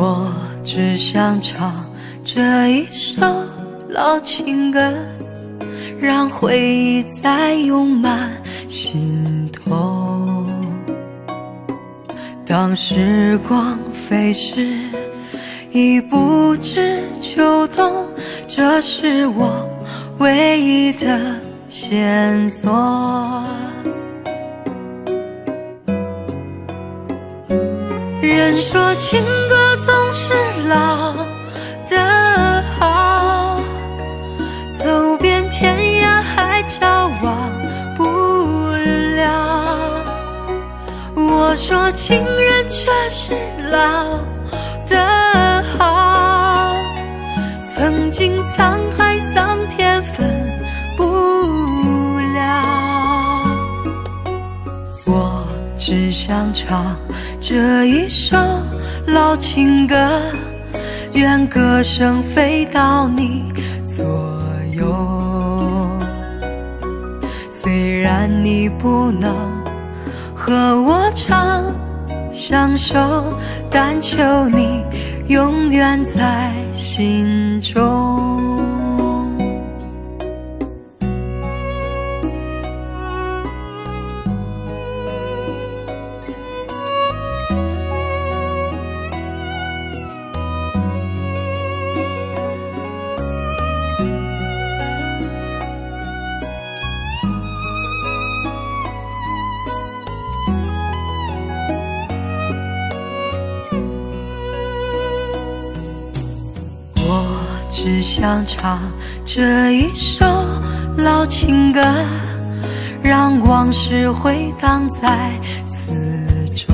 我只想唱这一首老情歌，让回忆再涌满心头。当时光飞逝，已不知秋冬，这是我唯一的线索。人说情歌总是老的好，走遍天涯海角忘不了。我说情人却是老的好，曾经沧海桑田分不了。我只想唱这一首老情歌，愿歌声飞到你左右。虽然你不能和我长相守，但求你永远在心中。只想唱这一首老情歌，让往事回荡在四周。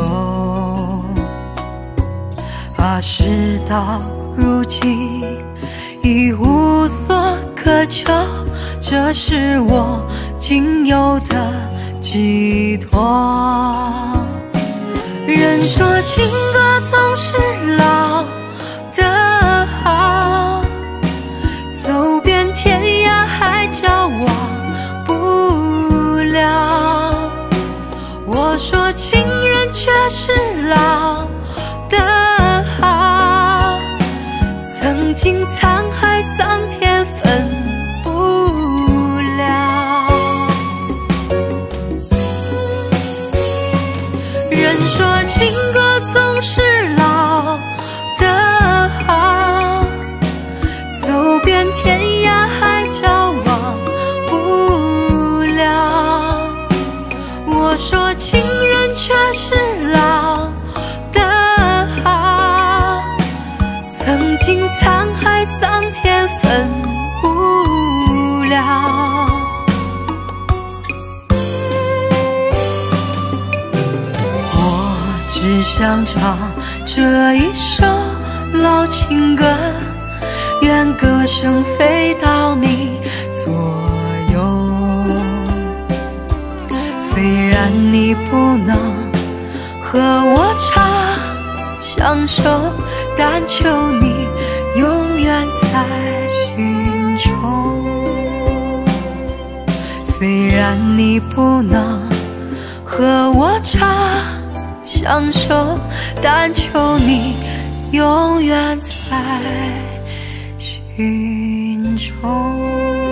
啊，事到如今已无所可求，这是我仅有的寄托。人说情歌总是老的好，走遍天涯海角忘不了。我说情人却是老的好，曾经沧海桑田分不了。人说情歌总是老的好，走遍天涯海角忘不了。我说情人却是老的好，曾经沧海桑田分不了。我只想唱这一首老情歌，愿歌声飞到你左右。虽然你不能和我长相守，但求你永远在心中。虽然你不能和我长相守，但求你永远在心中。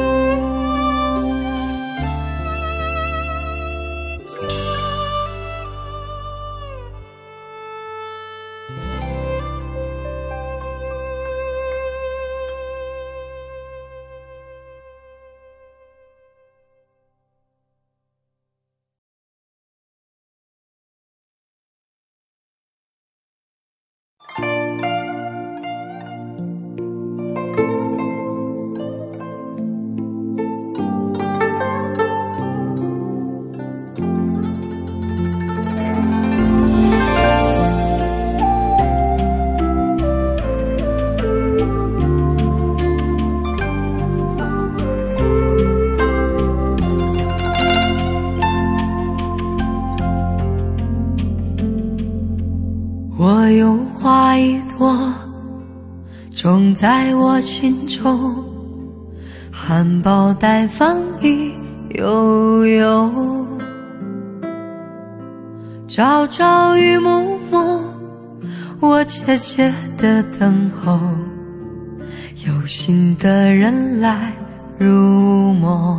我有花一朵，种在我心中，含苞待放一悠悠，朝朝与暮暮， 我切切地等候，有心的人来入梦。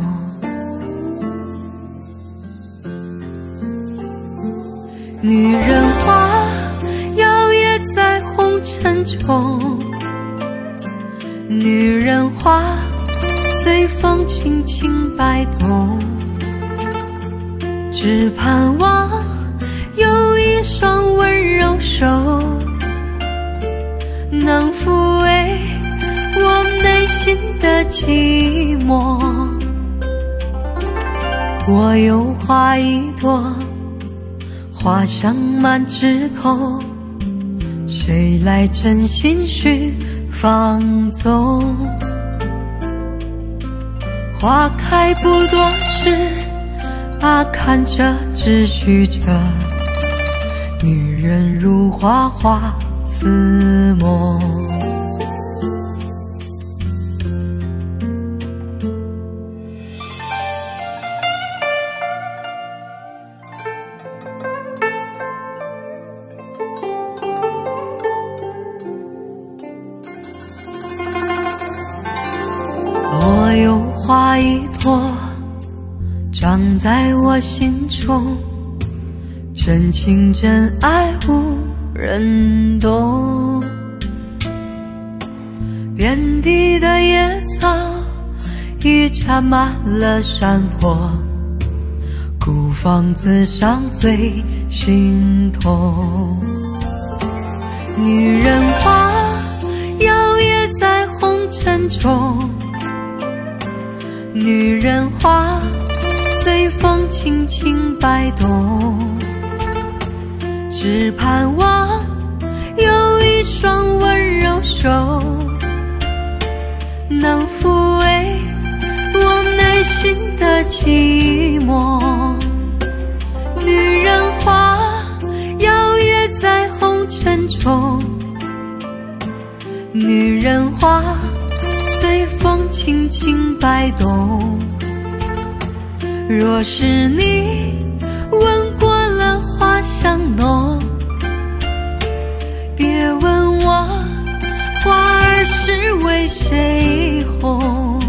女人花摇曳在红尘中，女人花随风轻轻摆动，只盼望有一双温柔手能抚慰我内心的寂寞。我有花一朵，花香满枝头，谁来真心去放纵？花开不多时啊，看着只许着女人如花花似梦。我有花一朵，长在我心中，真情真爱无人懂。遍地的野草已插满了山坡，孤芳自赏最心痛。女人花摇曳在红尘中，女人花随风轻轻摆动，只盼望有一双温柔手能抚慰我内心的寂寞。女人花摇曳在红尘中，女人花随风轻轻摆动。若是你闻过了花香浓，别问我花儿是为谁红。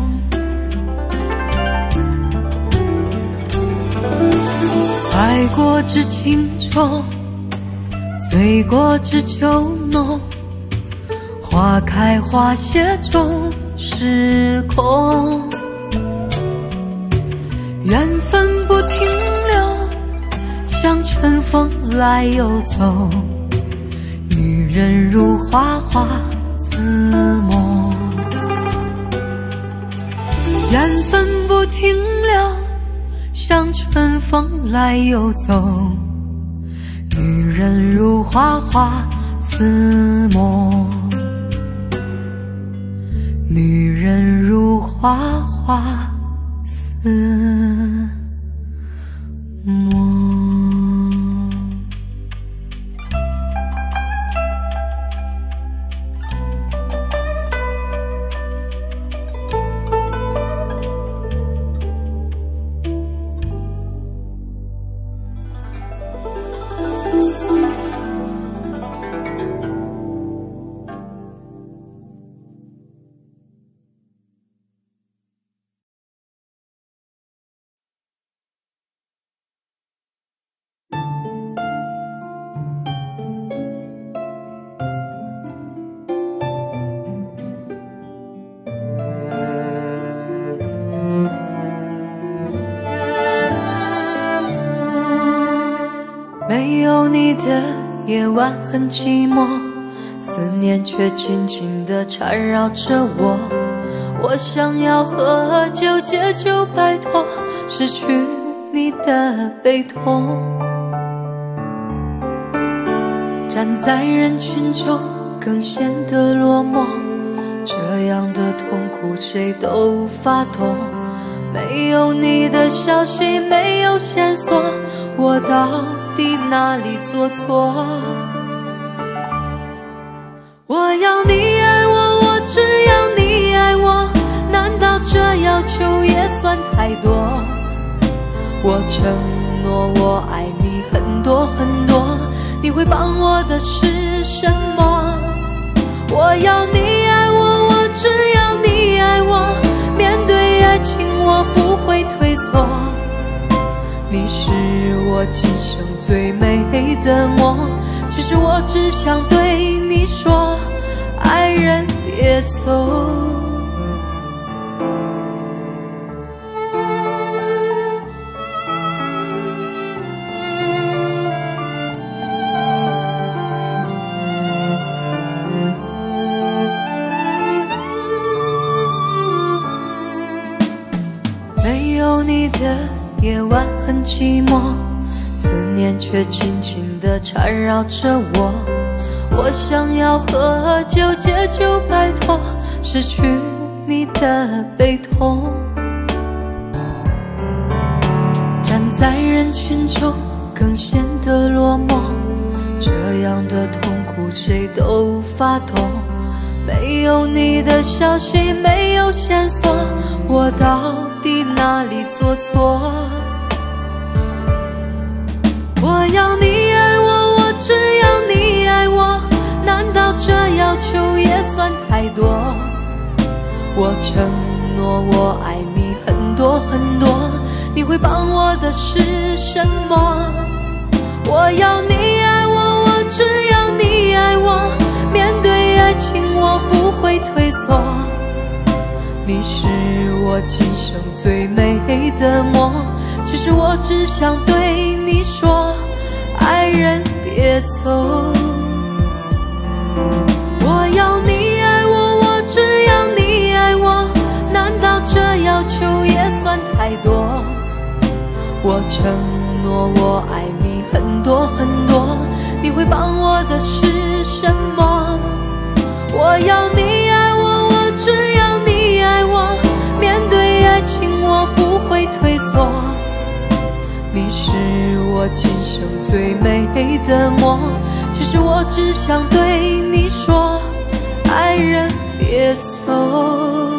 爱过知情重，醉过知酒浓，花开花谢终是空。缘分不停留，像春风来又走，女人如花花似梦。缘分不停留，像春风来又走，女人如花花似梦。女人如花花似梦。没有你的夜晚很寂寞，思念却紧紧地缠绕着我。我想要喝酒解酒摆脱失去你的悲痛。站在人群中更显得落寞，这样的痛苦谁都无法懂。没有你的消息，没有线索，我到底哪里做错？我要你爱我，我只要你爱我，难道这要求也算太多？我承诺我爱你很多很多，你你会帮我的是什么？我要你爱我，我只要你爱我，面对爱情我不会退缩。你是我今生最美的梦，其实我只想对你说，爱人别走。没有你的夜晚很寂寞，思念却紧紧地缠绕着我。我想要喝酒解酒摆脱失去你的悲痛，站在人群中更显得落寞，这样的痛苦谁都无法懂。没有你的消息，没有线索，我到底哪里做错？我要你爱我，我只要你爱我，难道这要求也算太多？我承诺我爱你很多很多，你会帮我的是什么？我要你爱我，我只要你爱我，面对爱情我不会退缩。你是我今生最美的梦，其实我只想对你说，爱人别走。我要你爱我，我只要你爱我，难道这要求也算太多？我承诺我爱你很多很多，你会帮我的是什么？我要你爱我，我只要你爱我，面对爱情我不会退缩。你是我今生最美的梦，其实我只想对你说，爱人别走。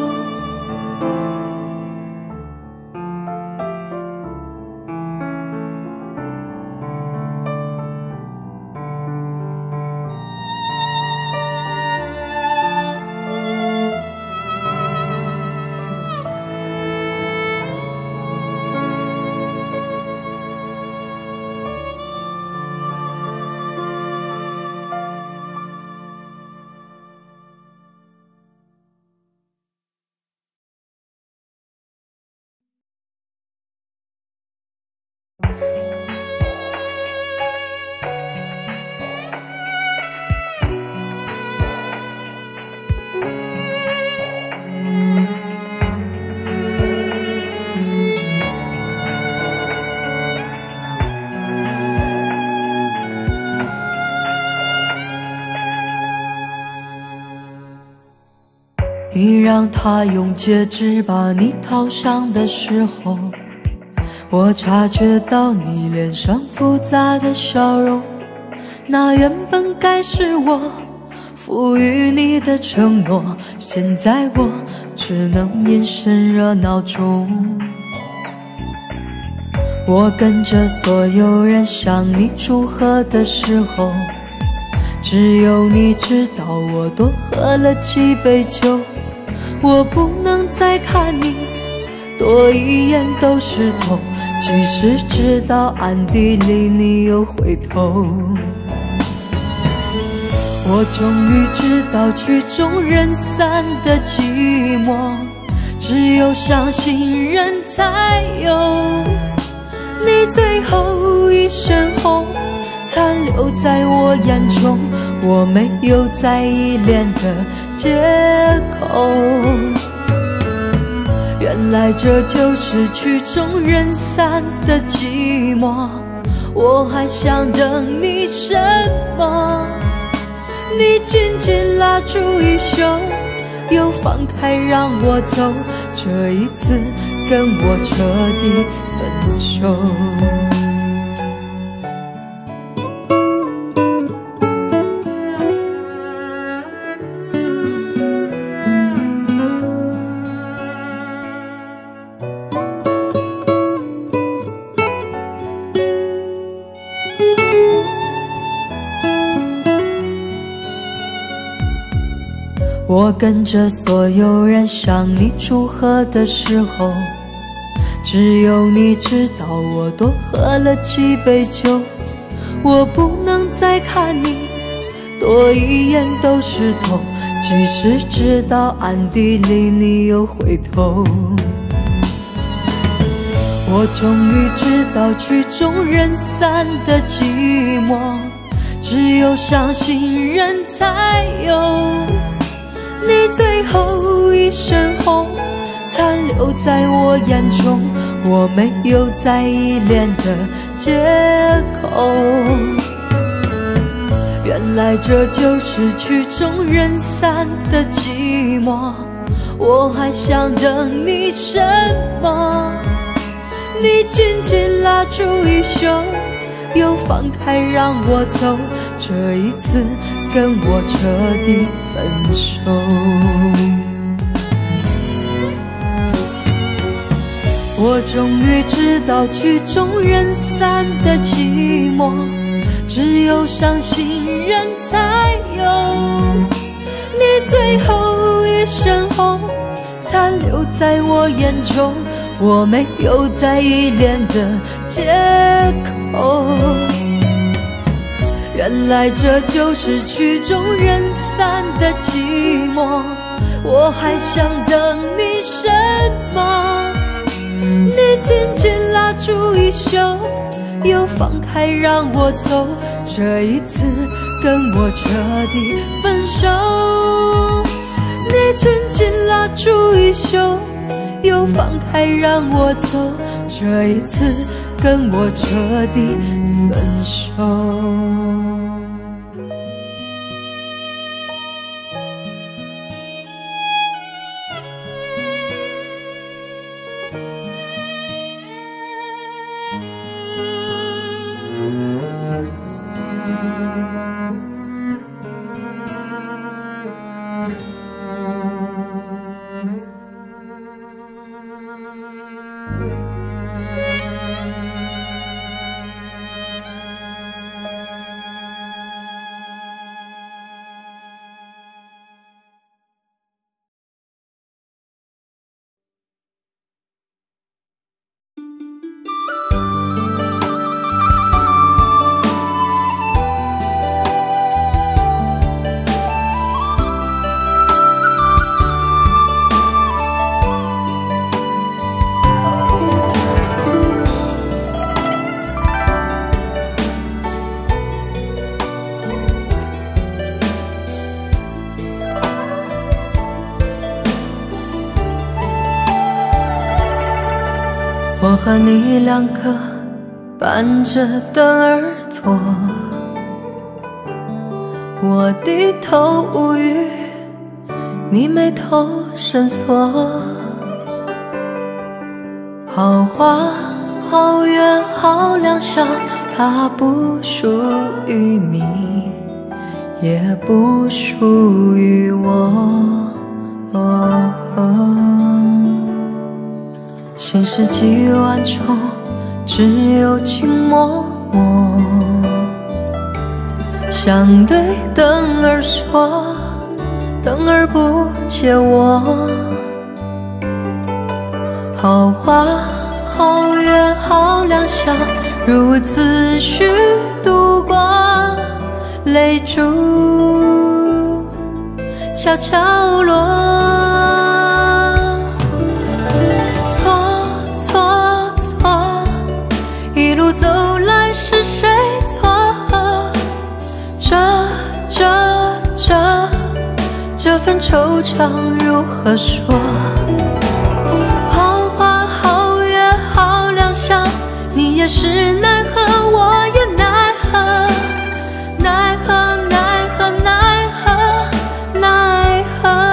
你让他用戒指把你套上的时候，我察觉到你脸上复杂的笑容，那原本该是我赋予你的承诺，现在我只能隐身热闹中。我跟着所有人向你祝贺的时候，只有你知道我多喝了几杯酒。我不能再看你多一眼都是痛，即使知道暗地里你又回头。我终于知道曲终人散的寂寞，只有伤心人才有。你最后一身红残留在我眼中，我没有再依恋的借口。原来这就是曲终人散的寂寞，我还想等你什么？你紧紧拉住衣袖，又放开让我走，这一次跟我彻底分手。 我跟着所有人向你祝贺的时候，只有你知道我多喝了几杯酒。我不能再看你多一眼都是痛，即使知道暗地里你又回头。我终于知道曲终人散的寂寞，只有伤心人才有。你最后一身红，残留在我眼中，我没有再依恋的借口。原来这就是曲终人散的寂寞，我还想等你什么？你紧紧拉住衣袖，又放开让我走，这一次跟我彻底分手。我终于知道曲终人散的寂寞，只有伤心人才有。你最后一身红，残留在我眼中，我没有再依恋的借口。原来这就是曲终人散的寂寞，我还想等你什么？你紧紧拉住衣袖，又放开让我走，这一次跟我彻底分手。你紧紧拉住衣袖，又放开让我走，这一次跟我彻底分手。我和你两个伴着灯儿坐，我低头无语，你眉头深锁。好花好月好良宵，它不属于你，也不属于我。心事几万重，只有情脉脉。想对灯儿说，灯儿不解我。好花好月好良宵，如此虚度过，泪珠悄悄落。一路走来是谁错？这份惆怅如何说？好花好月好良宵，你也是奈何，我也奈何，奈何奈何奈何奈何。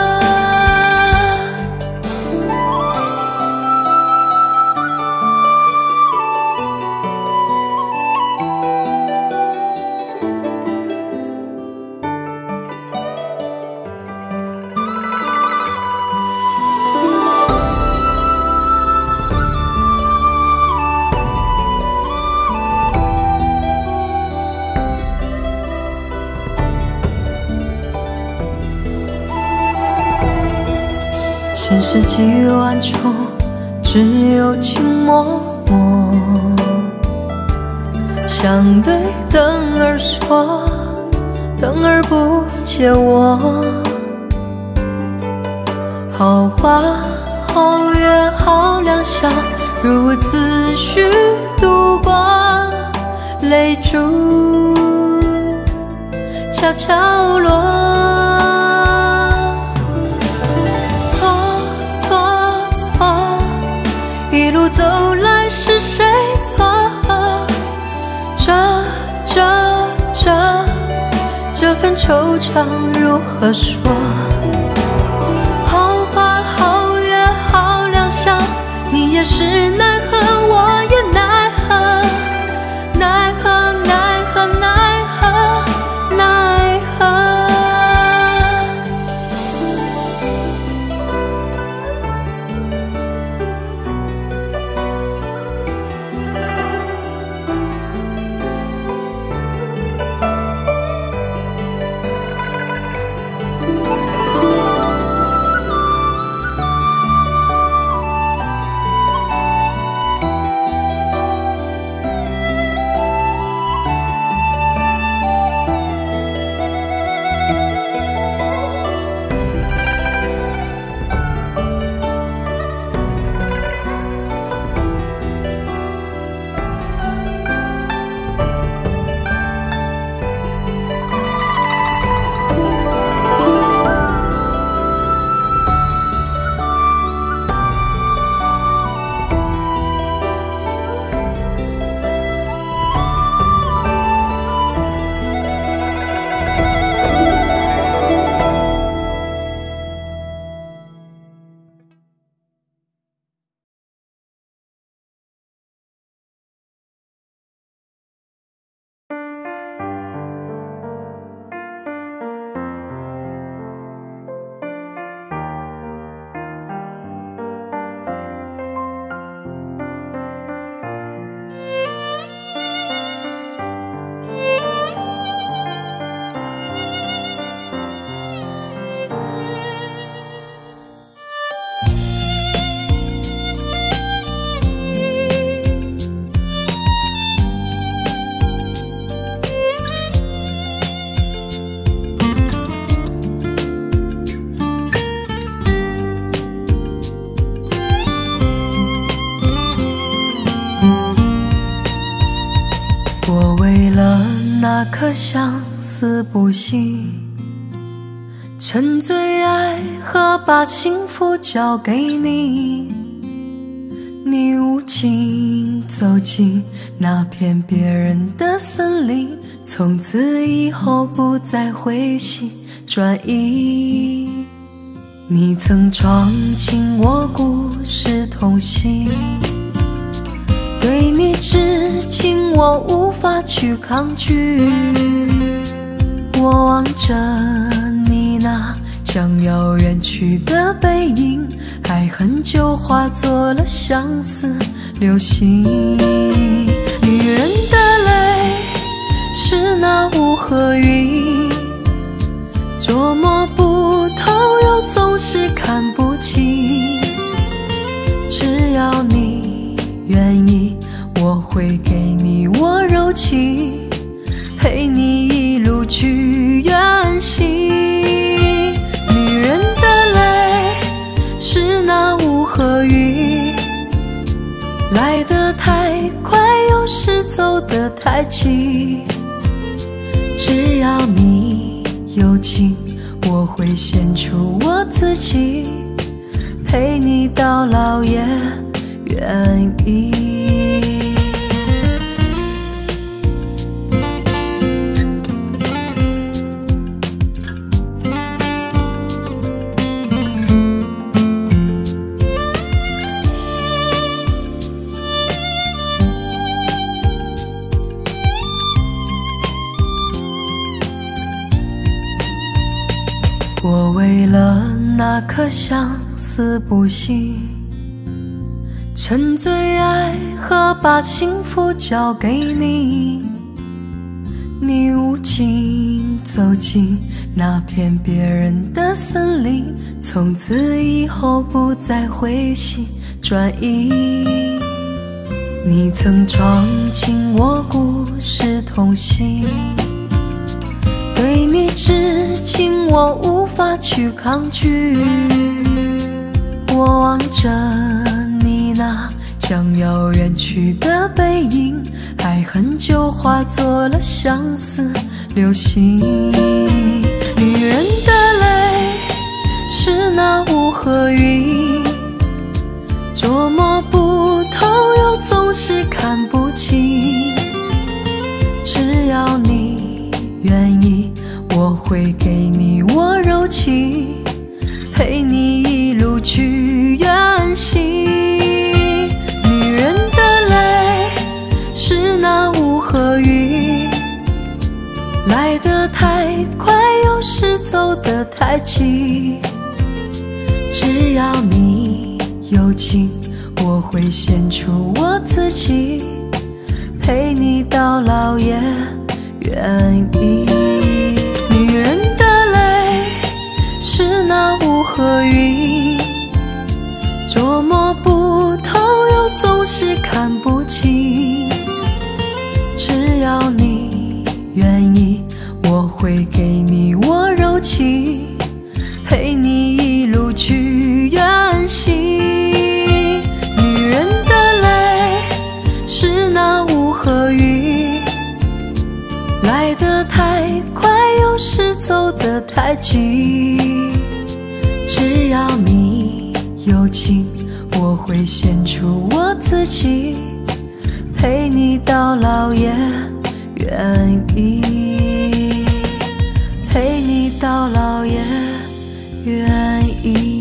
现实几万种，只有静默默。想对灯儿说，灯儿不解我。好花好月好良宵，如此虚度过，泪珠悄悄落。错错错，一路走来是谁错？这份惆怅如何说？好花好月好良宵，你也是奈何，我也奈何，奈何奈何奈何奈何。那颗相思不息，沉醉爱河，把幸福交给你。你无情走进那片别人的森林，从此以后不再回心转意。你曾闯进我故事痛心，对你痴情我无法去抗拒。我望着你那将要远去的背影，爱恨就化作了相思流星。女人的泪是那雾和云，捉摸不透又总是看不清。只要你愿意，我会给你我柔情，陪你一路去远行。女人的泪是那雾和雨，来得太快，有时走得太急。只要你有情，我会献出我自己，陪你到老也愿意。我为了那颗相思不息，沉醉爱河，把幸福交给你。 你无情走进那片别人的森林，从此以后不再回心转意。你曾闯进我故事痛心，对你痴情我无法去抗拒。我望着你那将要远去的背影，爱恨就化作了相思流星。女人的泪是那雾和云，捉摸不透又总是看不清。只要你愿意，我会给你我柔情，陪你一路去远行。女人的泪是那雾和云，来得太快又是走得太急。只要你有情，我会献出我自己，陪你到老也愿意。女人的泪是那雾和云，捉摸不透又总是看不清。只要你愿意，我会给你我柔情，陪你一路去远行。女人的泪是那雾和云，来得太快又是走得太急。只要你有情，我会献出我自己，陪你到老也愿意，陪你到老也愿意。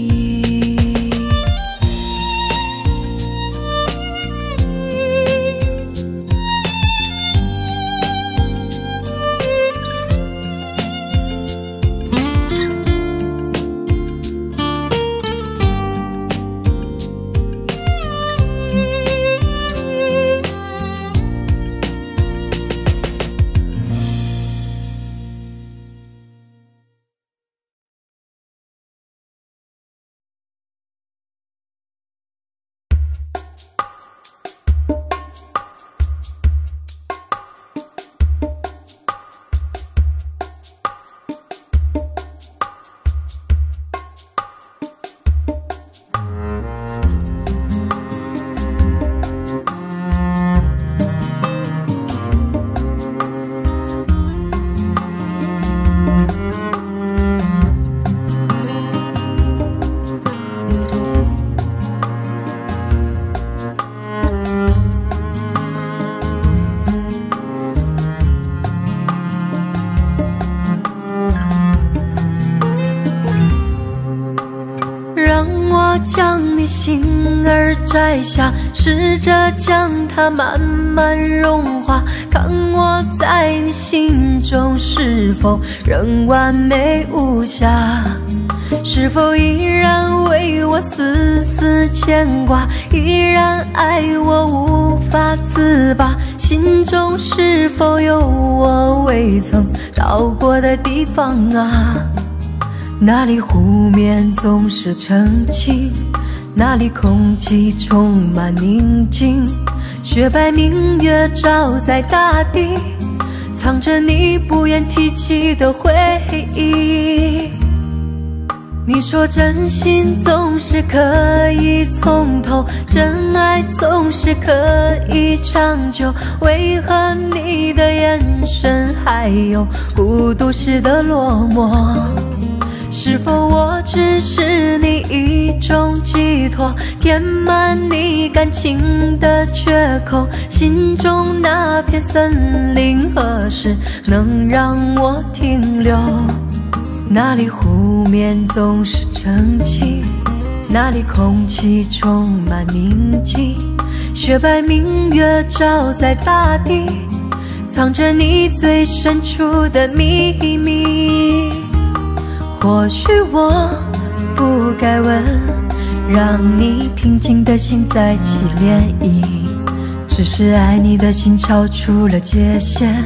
将你心儿摘下，试着将它慢慢融化，看我在你心中是否仍完美无瑕，是否依然为我丝丝牵挂，依然爱我无法自拔，心中是否有我未曾到过的地方啊？那里湖面总是澄清，那里空气充满宁静，雪白明月照在大地，藏着你不愿提起的回忆。你说真心总是可以从头，真爱总是可以长久，为何你的眼神还有孤独时的落寞？是否我只是你一种寄托，填满你感情的缺口？心中那片森林何时能让我停留？那里湖面总是澄清，那里空气充满宁静，雪白明月照在大地，藏着你最深处的秘密。或许我不该问，让你平静的心再起涟漪，只是爱你的心超出了界限，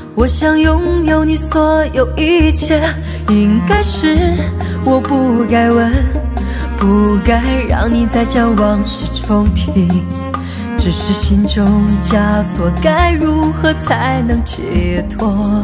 我想拥有你所有一切，应该是我不该问，不该让你再将往事重提。只是心中枷锁，该如何才能解脱？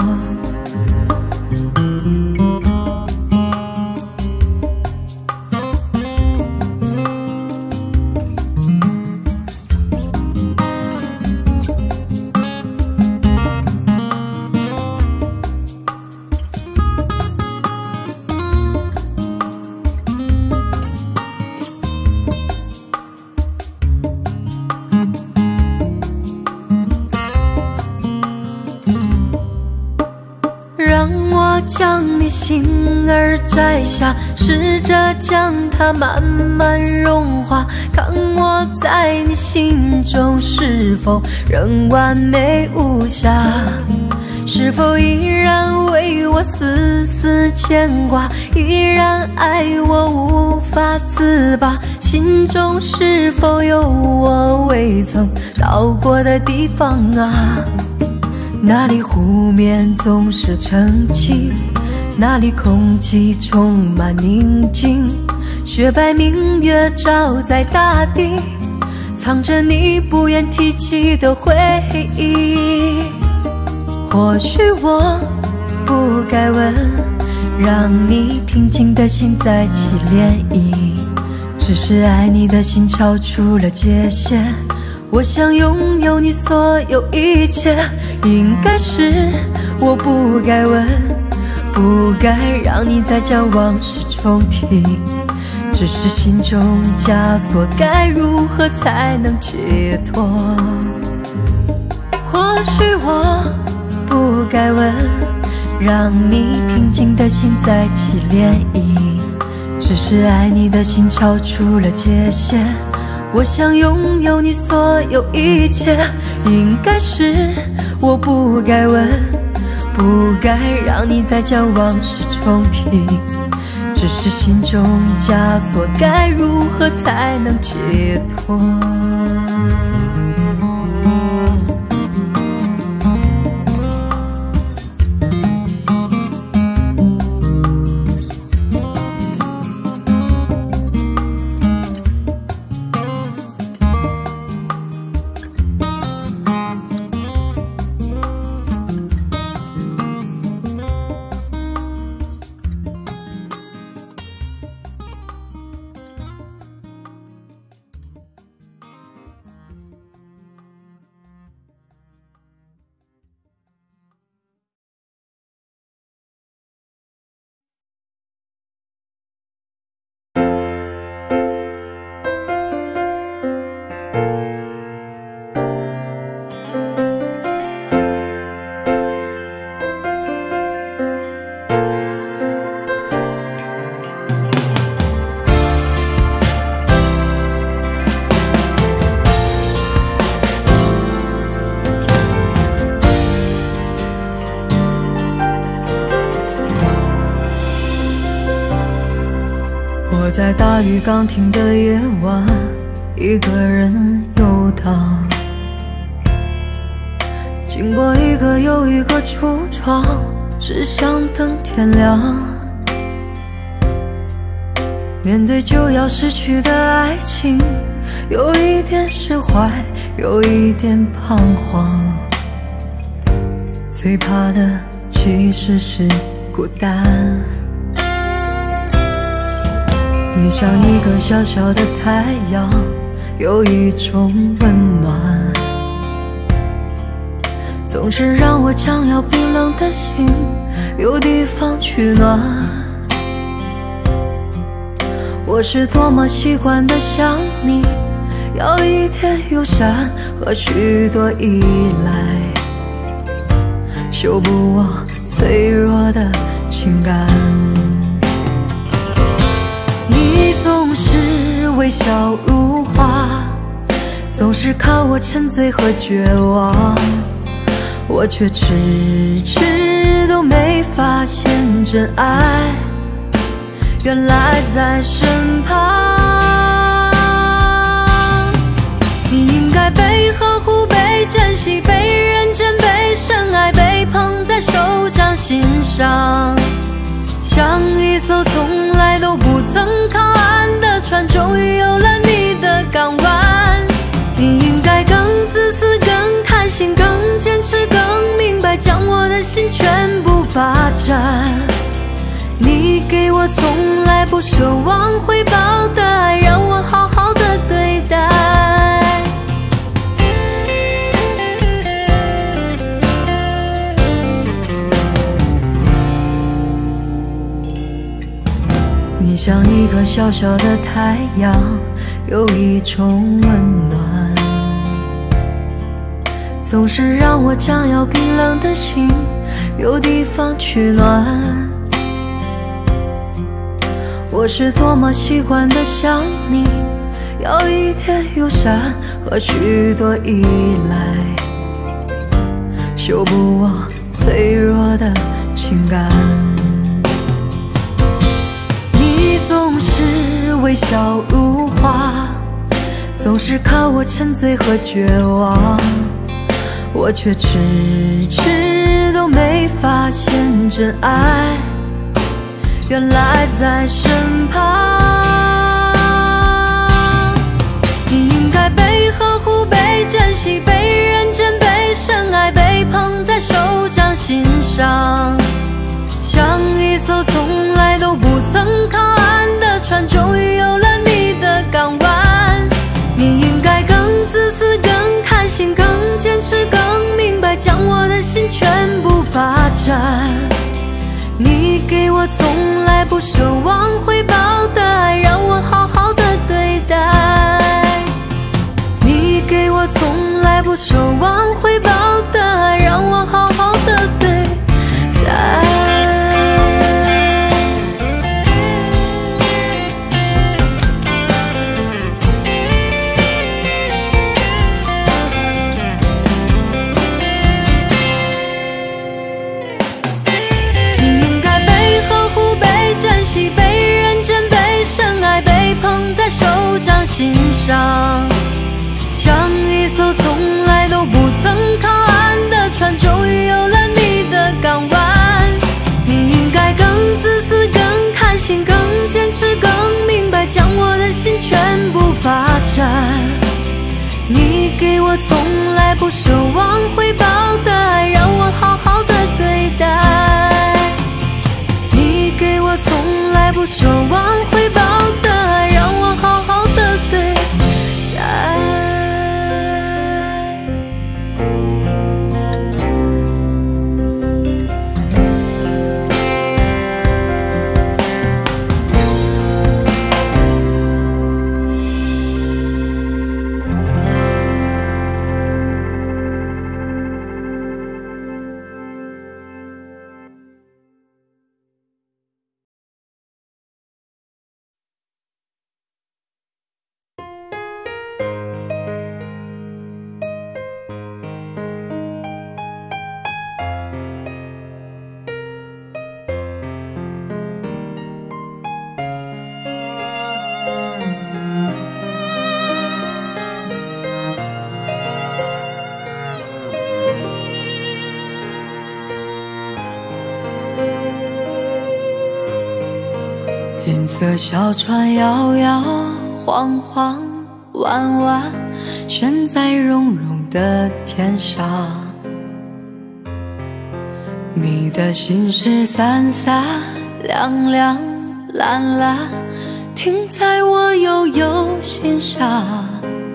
让我将你心儿摘下，试着将它慢慢融化，看我在你心中是否仍完美无瑕，是否依然为我丝丝牵挂，依然爱我无法自拔，心中是否有我未曾到过的地方啊？那里湖面总是澄清，那里空气充满宁静，雪白明月照在大地，藏着你不愿提起的回忆。或许我不该问，让你平静的心再起涟漪，只是爱你的心超出了界限。我想拥有你所有一切，应该是我不该问，不该让你再将往事重提。只是心中枷锁，该如何才能解脱？或许我不该问，让你平静的心再起涟漪，只是爱你的心超出了界限。我想拥有你所有一切，应该是我不该问，不该让你再将往事重提。只是心中枷锁，该如何才能解脱？我在大雨刚停的夜晚，一个人游荡，经过一个又一个橱窗，只想等天亮。面对就要失去的爱情，有一点释怀，有一点彷徨。最怕的其实是孤单。你像一个小小的太阳，有一种温暖，总是让我将要冰冷的心有地方取暖。我是多么习惯的想你，要一点友善和许多依赖，修补我脆弱的情感。你总是微笑如花，总是看我沉醉和绝望，我却迟迟都没发现真爱原来在身旁。你应该被呵护，被珍惜，被认真，被深爱被捧在手掌心上，像一艘从来都不曾靠岸的船，终于有了你的港湾。你应该更自私、更贪心、更坚持、更明白，将我的心全部霸占。你给我从来不奢望回报的爱，让我好好的对待。你像一个小小的太阳，有一种温暖，总是让我将要冰冷的心有地方取暖。我是多么习惯的想你，要一点友善和许多依赖，修补我脆弱的情感。你总是微笑如花，总是看我沉醉和绝望，我却迟迟都没发现真爱原来在身旁。你应该被呵护、被珍惜、被认真、被深爱、被捧在手掌心上，像一艘从来都不曾靠岸的船，终于有了你的港湾。你应该更自私、更贪心、更坚持、更明白，将我的心全部霸占。你给我从来不奢望回报的爱，让我好好的对待。你给我从来不奢望回报的爱，让我好好的对待。被认真、被深爱、被捧在手掌心上，像一艘从来都不曾靠岸的船，终于有了你的港湾。你应该更自私、更贪心、更坚持、更明白，将我的心全部霸占。你给我从来不奢望回报的爱，让我好好的对待。你给我从来不奢望回报的爱，让我好好的对待。银色小船摇摇晃晃，弯弯悬在绒绒的天上。你的心事散散亮亮蓝蓝，停在我悠悠心上。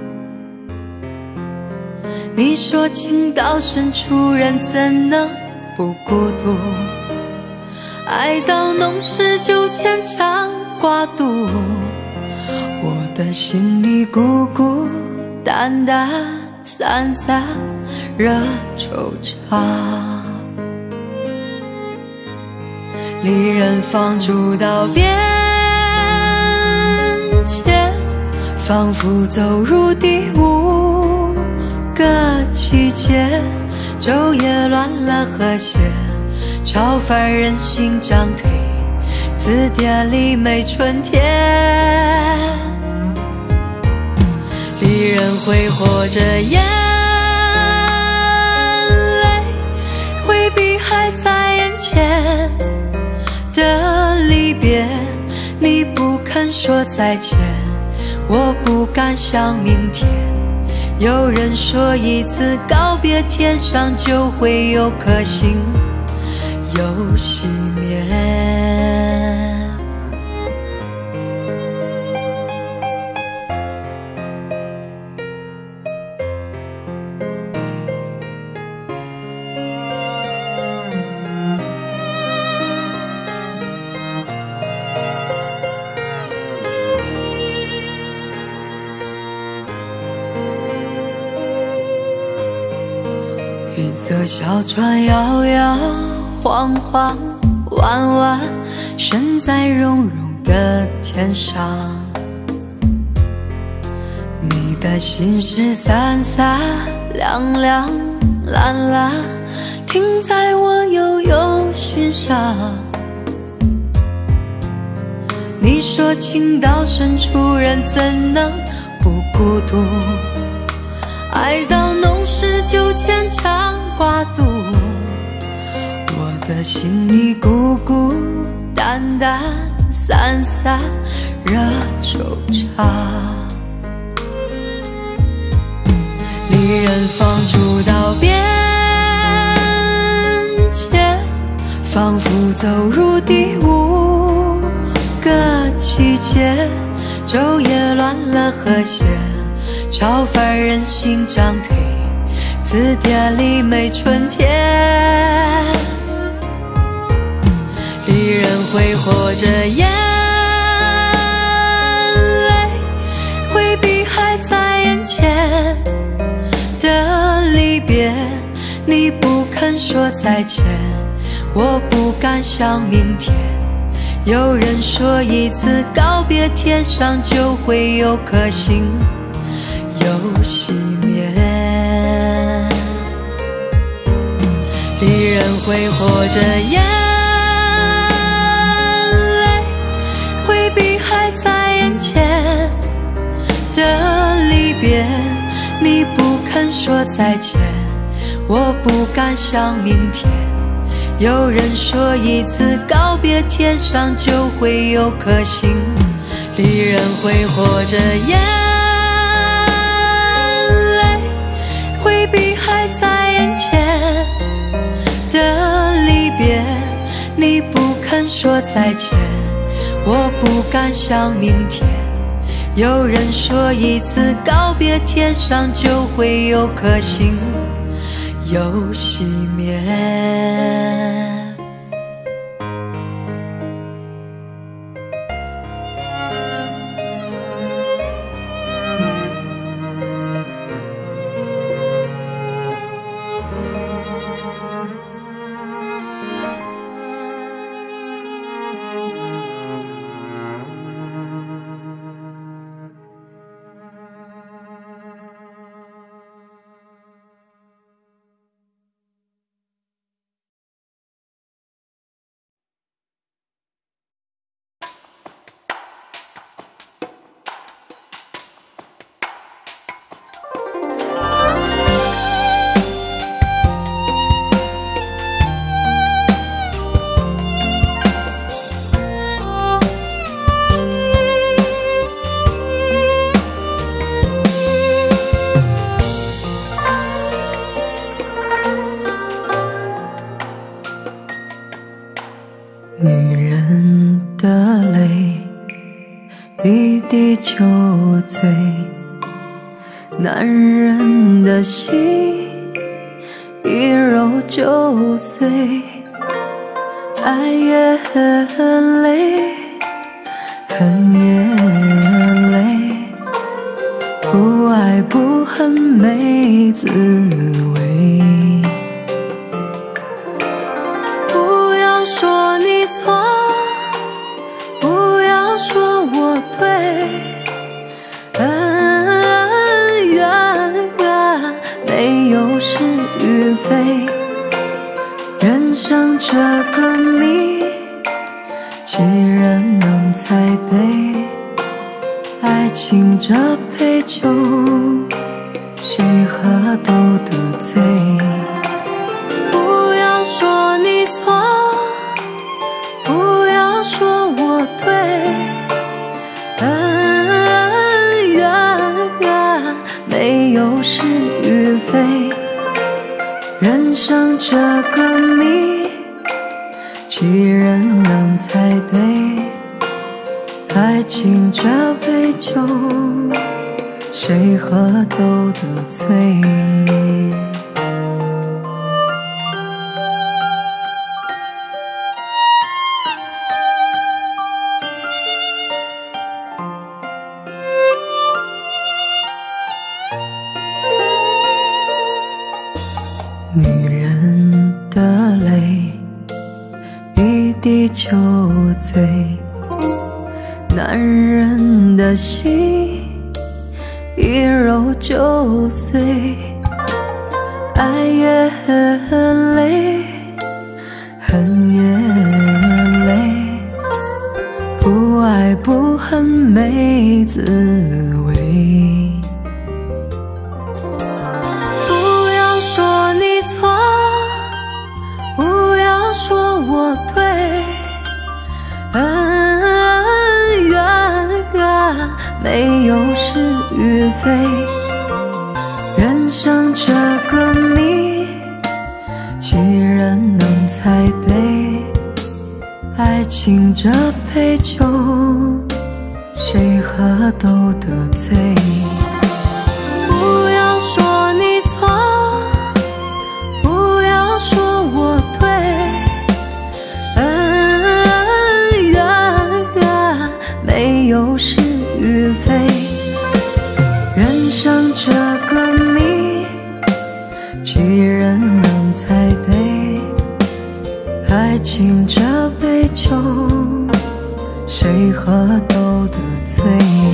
你说情到深处人怎能不孤独，爱到浓时就牵肠挂肚，我的心里孤孤单单散散惹惆怅。离人放逐到边界，仿佛走入第五个季节，昼夜乱了和谐，超凡人心涨退，字典里没春天。离人挥霍着眼泪， 前的离别，你不肯说再见，我不敢想明天。有人说一次告别，天上就会有颗星又熄灭。云色小船摇摇晃晃，弯弯升在融融的天上。你的心事散散亮亮蓝蓝，停在我悠悠心上。你说情到深处人怎能不孤独，爱到浓时就牵肠挂肚，我的心里孤孤单单散散惹惆怅。离人放逐到边界，仿佛走入第五个季节，昼夜乱了和弦，超凡人心涨退，字典里没春天。离人挥霍着眼泪，回避还在眼前的离别。你不肯说再见，我不敢想明天。有人说一次告别，天上就会有颗星又熄灭。离人挥霍着眼泪，回避还在眼前的离别。你不肯说再见，我不敢想明天。有人说一次告别，天上就会有颗星。离人挥霍着眼泪，回避还在眼前的离别。你不肯说再见，我不敢想明天。有人说一次告别，天上就会有颗星又熄灭。女人的泪一滴就醉，男人的心一揉就碎。爱也很累，恨也累，不爱不恨没滋味。不要说你错，不要说我对，恩怨怨没有是与非。人生这个谜，几人能猜对？爱情这杯酒，谁喝都得醉。不要说你错， 要说我对，没有是与非。人生这个谜，几人能猜对？爱情这杯酒，谁喝都得醉。女人的泪，一滴就醉；男人的心，一揉就碎。爱也很累，恨也累，不爱不恨没滋味。不要说你错，不要说我对，没有是与非。人生这个谜，几人能猜对？爱情这杯酒，谁喝都得醉。不要说你错，不要说我对，没有是与非。人生这个谜，几人能猜对？爱情这杯酒，谁喝都得醉。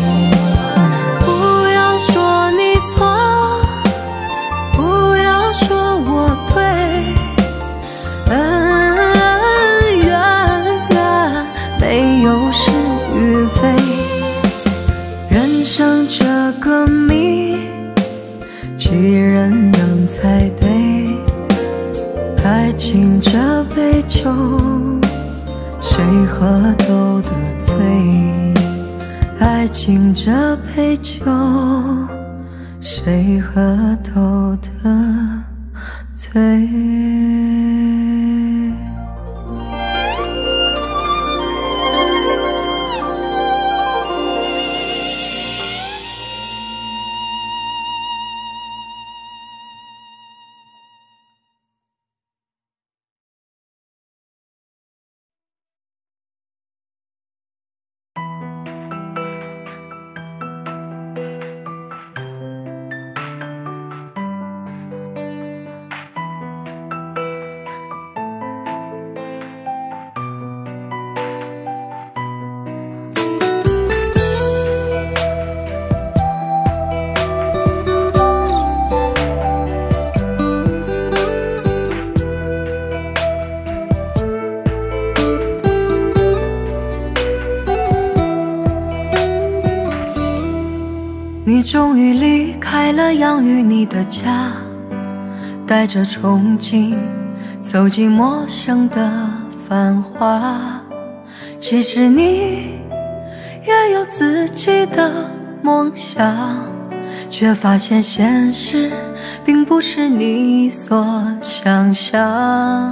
不要说你错，不要说我对，没有是与非。人生这个谜，几人能猜对？爱情这杯酒，谁喝都得醉。爱情这杯酒，谁喝都得醉。你终于离开了养育你的家，带着憧憬走进陌生的繁华。其实你也有自己的梦想，却发现现实并不是你所想象。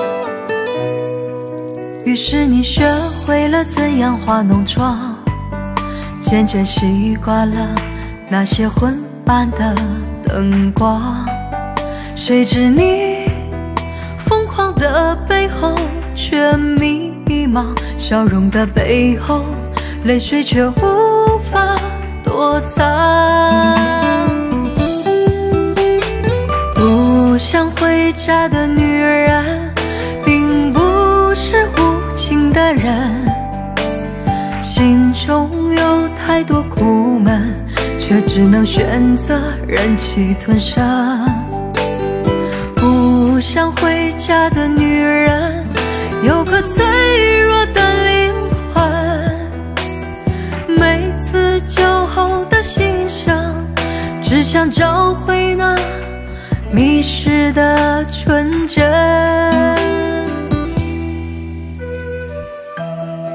于是你学会了怎样化浓妆，渐渐习惯了那些昏暗的灯光。谁知你疯狂的背后却迷茫，笑容的背后泪水却无法躲藏。不想回家的女人并不是无情的人，心中有太多苦闷，却只能选择忍气吞声。不想回家的女人有颗脆弱的灵魂，每次酒后的心声，只想找回那迷失的纯真。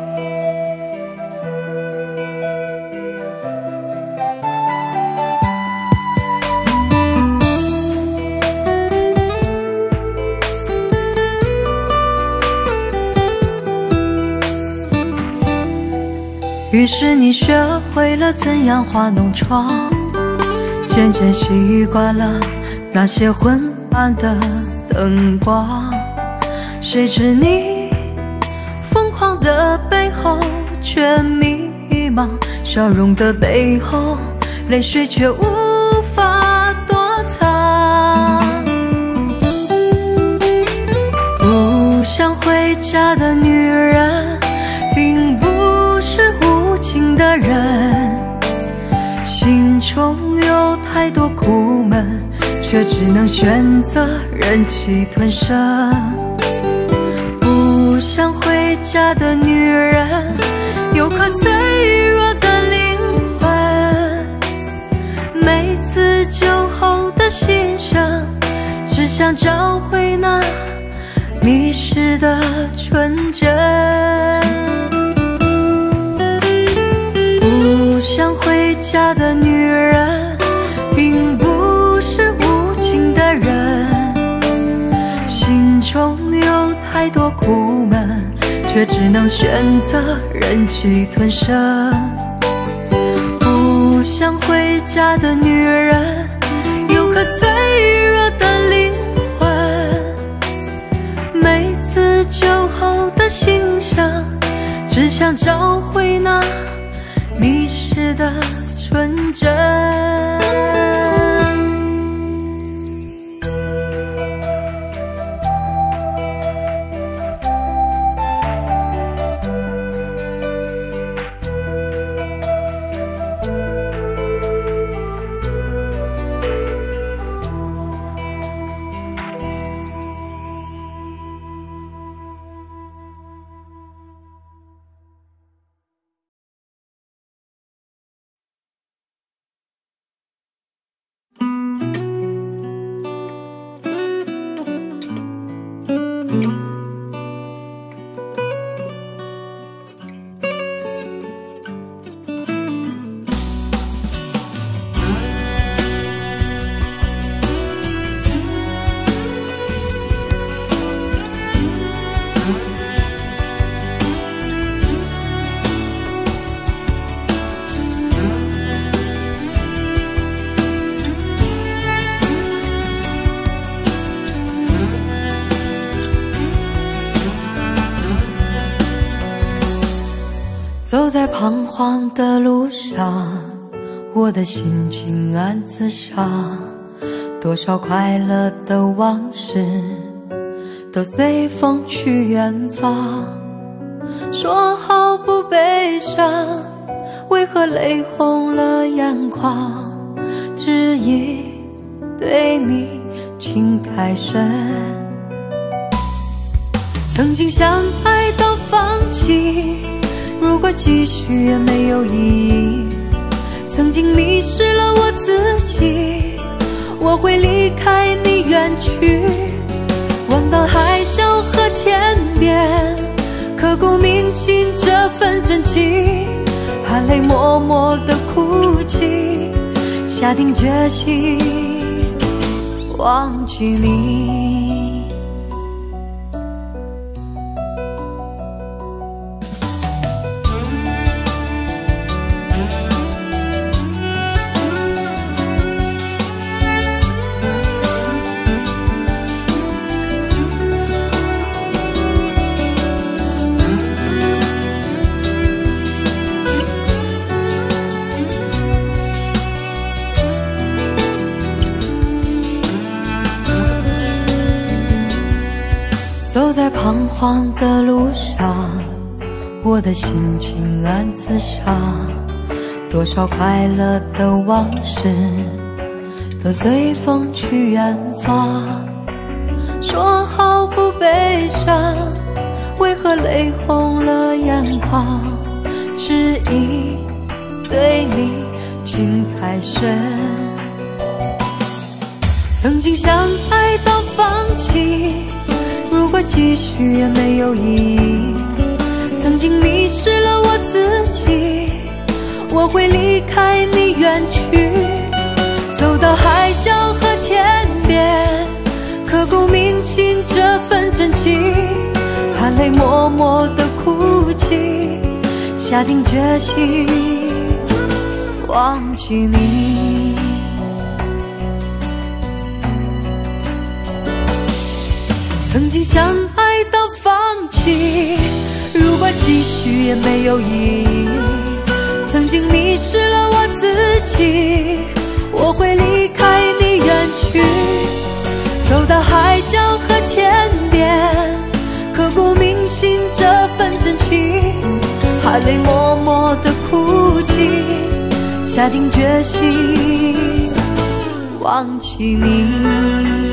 于是你学会了怎样画浓妆，渐渐习惯了那些昏暗的灯光。谁知你疯狂的背后却迷茫，笑容的背后泪水却无法躲藏。不想回家的女人并不是无情的人，心中有太多苦闷，却只能选择忍气吞声。不想回家的女人有颗脆弱的灵魂，每次酒后的心声，只想找回那迷失的纯真。不想回家的女人并不是无情的人，心中有太多苦闷，却只能选择忍气吞声。不想回家的女人有颗脆弱的灵魂，每次酒后的心声，只想找回那迷失的纯真。走在彷徨的路上，我的心情暗自伤，多少快乐的往事都随风去远方。说好不悲伤，为何泪红了眼眶？只因对你情太深，曾经相爱到放弃，如果继续也没有意义。曾经迷失了我自己，我会离开你远去，望到海角和天边，刻骨铭心这份真情，含泪默默的哭泣，下定决心忘记你。走在彷徨的路上，我的心情暗自伤，多少快乐的往事都随风去远方。说好不悲伤，为何泪红了眼眶？只因对你情太深，曾经相爱到放弃，如果继续也没有意义。曾经迷失了我自己，我会离开你远去，走到海角和天边，刻骨铭心这份真情，含泪默默的哭泣， 下定决心忘记你。曾经相爱到放弃，如果继续也没有意义。曾经迷失了我自己，我会离开你远去，走到海角和天边，刻骨铭心这份真情，含泪默默地哭泣，下定决心忘记你。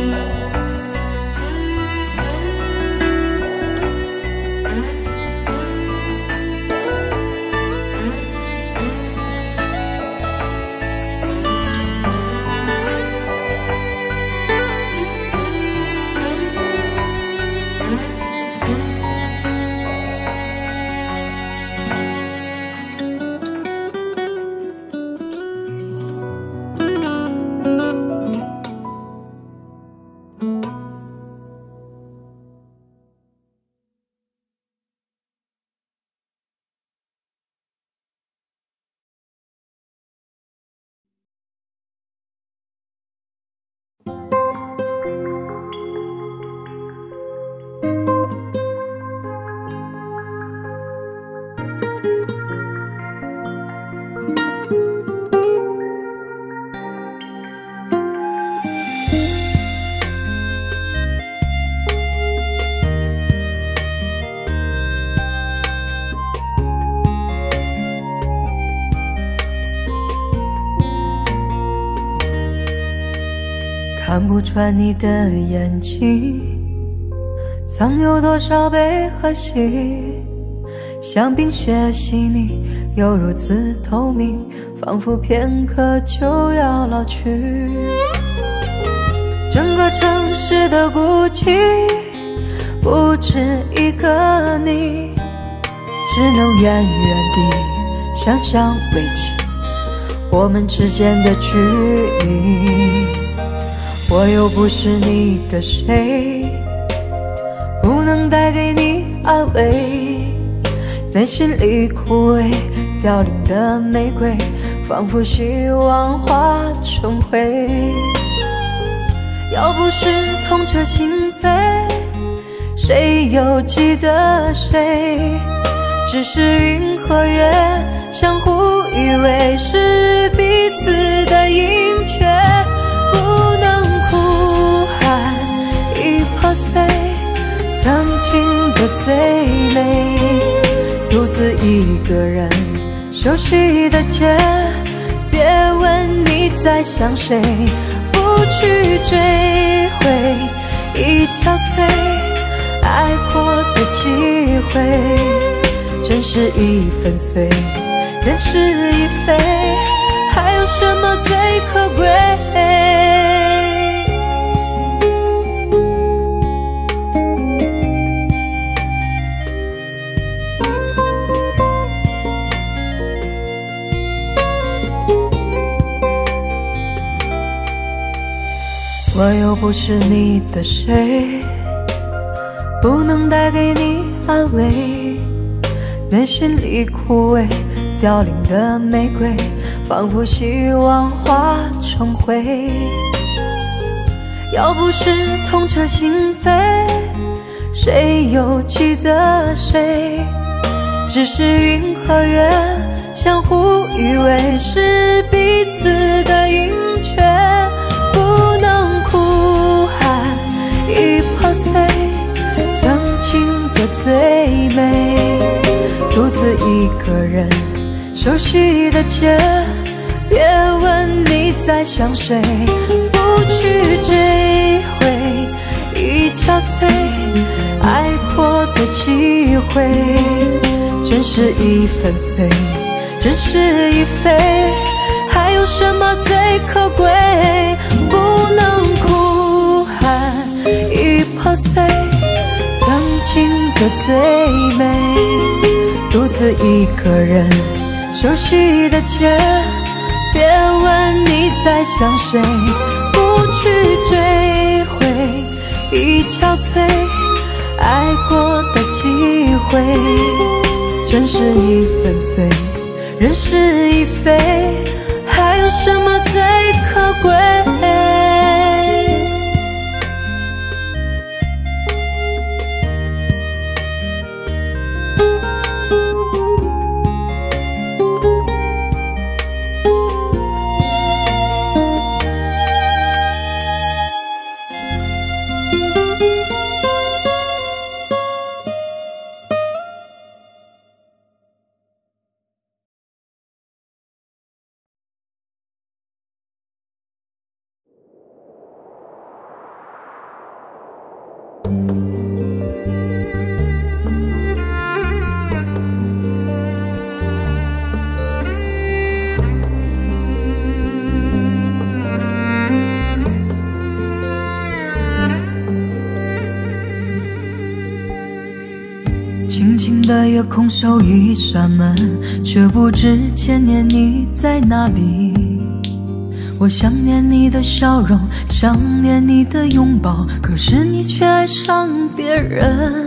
看不穿你的眼睛，藏有多少悲和喜？像冰雪细腻，又如此透明，仿佛片刻就要老去。整个城市的孤寂，不止一个你，只能远远地想象围起我们之间的距离。我又不是你的谁，不能带给你安慰，内心里枯萎凋零的玫瑰，仿佛希望化成灰。要不是痛彻心扉，谁又记得谁？只是云和月相互依偎，是彼此的盈缺，不能哭喊已破碎曾经的最美。独自一个人熟悉的街，别问你在想谁，不去追回已憔悴爱过的机会。真是已粉碎，人事已非，还有什么最可贵？我又不是你的谁，不能带给你安慰，内心里枯萎凋零的玫瑰，仿佛希望化成灰。要不是痛彻心扉，谁又记得谁？只是云和月相互依偎，是彼此的盈缺，不能哭喊已破碎曾经的最美。独自一个人熟悉的街，别问你在想谁，不去追回已憔悴爱过的机会。真是已粉碎，人事已非，还有什么最可贵？不能哭喊已破碎曾经的最美。独自一个人熟悉的街，别问你在想谁，不去追回已憔悴爱过的机会。 真是已粉碎，人事已非，还有什么最可贵？轻轻的夜空守一扇门，却不知千年你在哪里。我想念你的笑容，想念你的拥抱，可是你却爱上别人。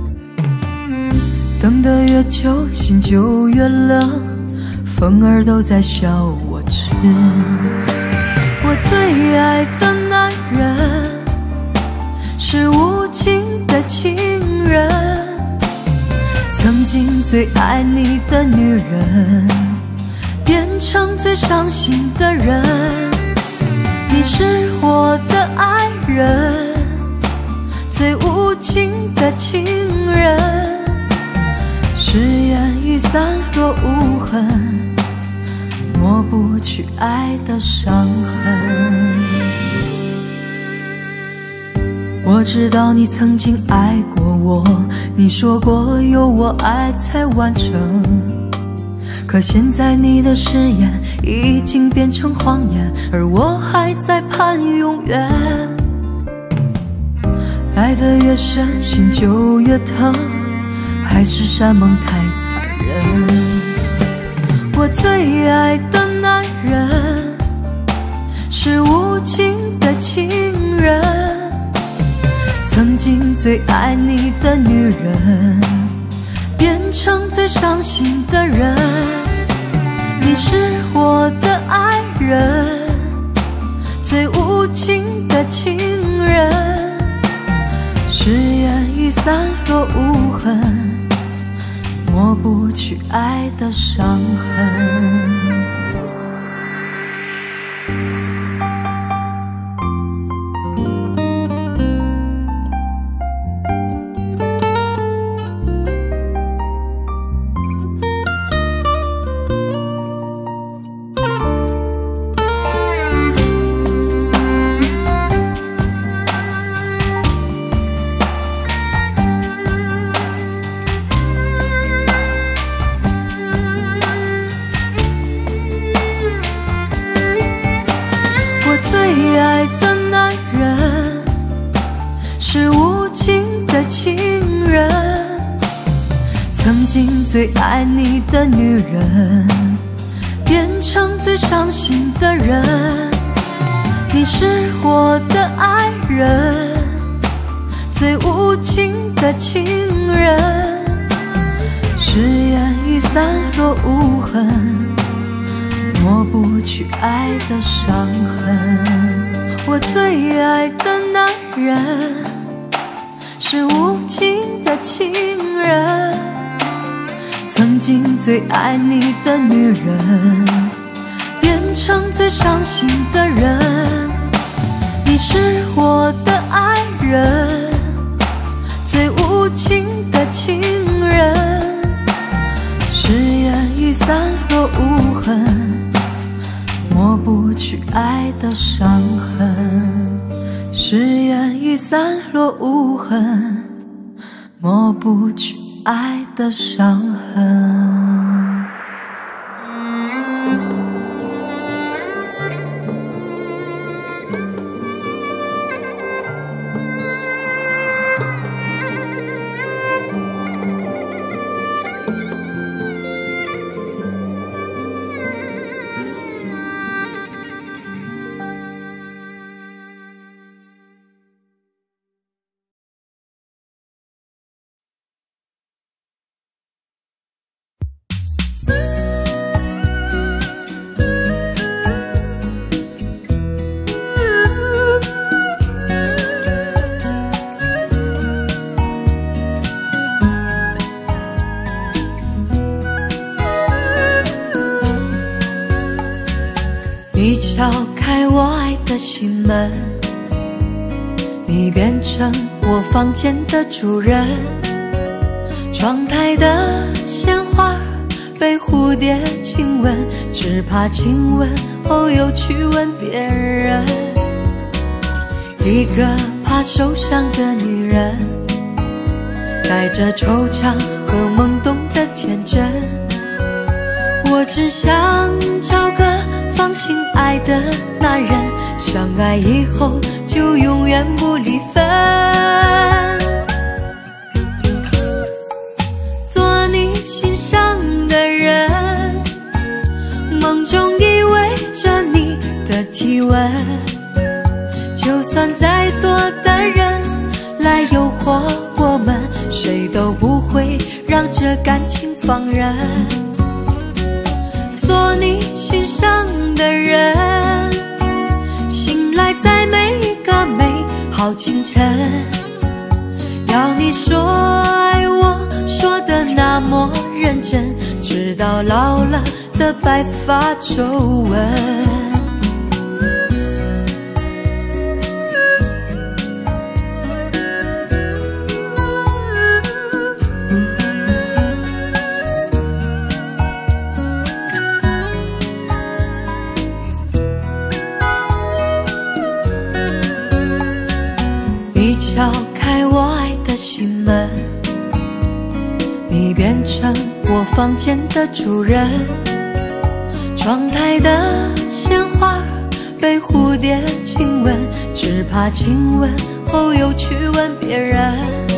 等得越久，心就越冷，风儿都在笑我痴。我最爱的男人，是无情的情人。曾经最爱你的女人，变成最伤心的人。你是我的爱人，最无情的情人。誓言已散落无痕，抹不去爱的伤痕。我知道你曾经爱过我，你说过有我爱才完成，可现在你的誓言已经变成谎言，而我还在盼永远。爱得越深，心就越疼，海誓山盟太残忍。我最爱的男人，是无情的情人。曾经最爱你的女人，变成最伤心的人。你是我的爱人，最无情的情人。誓言已散落无痕，抹不去爱的伤痕。最爱的男人，是无情的情人。曾经最爱你的女人，变成最伤心的人。你是我的爱人，最无情的情人。誓言已散落无痕，抹不去爱的伤痕。我最爱的男人，是无情的情人。曾经最爱你的女人，变成最伤心的人。你是我的爱人，最无情的情人。誓言已散落无痕，抹不去爱的伤痕。誓言已散落无痕，抹不去爱的伤痕。 你敲开我爱的心门，你变成我房间的主人。窗台的鲜花被蝴蝶亲吻，只怕亲吻后又去吻别人。一个怕受伤的女人，带着惆怅和懵懂的天真。我只想找个放心爱的男人，相爱以后就永远不离分。做你心上的人，梦中依偎着你的体温，就算再多的人来诱惑我们，谁都不会让这感情放任。做你心上的人，醒来在每一个美好清晨，要你说爱我，说得那么认真，直到老了的白发皱纹。你敲开我爱的心门，你变成我房间的主人。窗台的鲜花被蝴蝶亲吻，只怕亲吻后又去吻别人。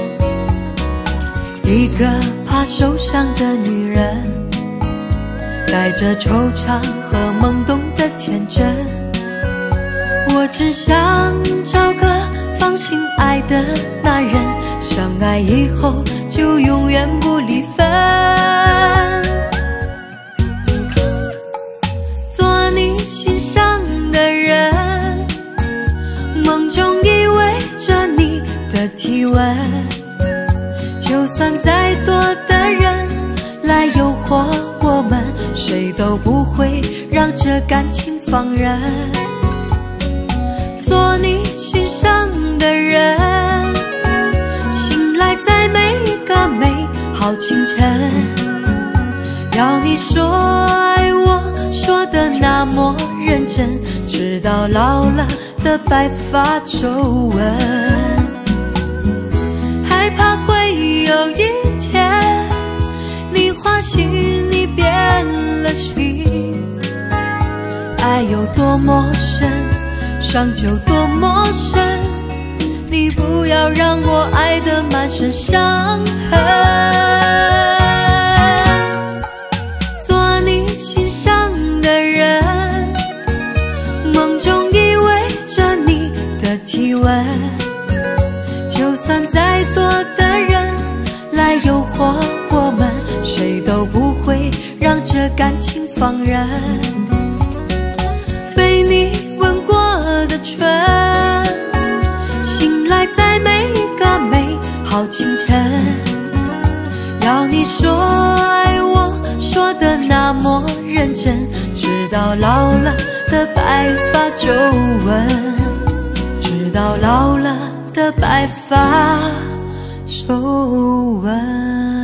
一个怕受伤的女人，带着惆怅和懵懂的天真。我只想找个放心爱的男人，相爱以后就永远不离分。做你心上的人，梦中依偎着你的体温，就算再多的人来诱惑我们，谁都不会让这感情放任。做你心上的人，醒来在每一个美好清晨，要你说爱我，说得那么认真，直到老了的白发皱纹。害怕会有一天，你花心，你变了心，爱有多么深，伤就多么深，你不要让我爱得满身伤痕。做你心上的人，梦中依偎着你的体温，就算再多的人来诱惑我们，谁都不会让这感情放任。被你吻过的唇，醒来在每一个美好清晨，要你说爱我，说得那么认真，直到老了的白发皱纹，直到老了的白发皱纹。